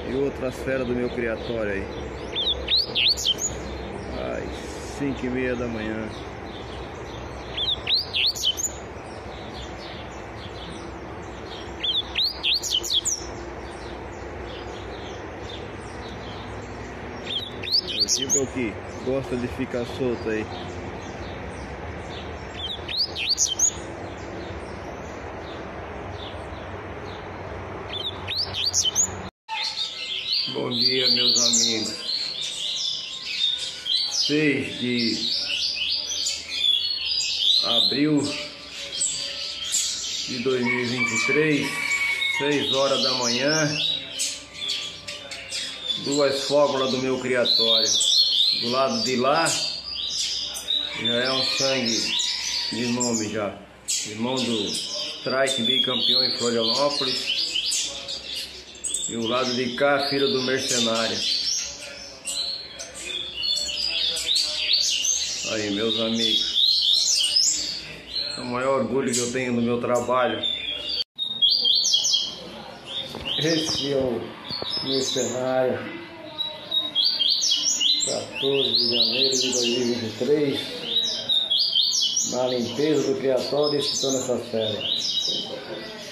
E outras feras do meu criatório aí. Às 5h30 da manhã. É o tipo que gosta de ficar solto aí. Bom dia, meus amigos. 6 de abril de 2023, 6 horas da manhã. Duas fórmulas do meu criatório. Do lado de lá já é um sangue de nome já. Irmão do Strike, bicampeão em Florianópolis. E o lado de cá, filho do mercenário. Aí, meus amigos. É o maior orgulho que eu tenho no meu trabalho. Esse é o mercenário. 14 de janeiro de 2023. Na limpeza do criatório e citando essas férias.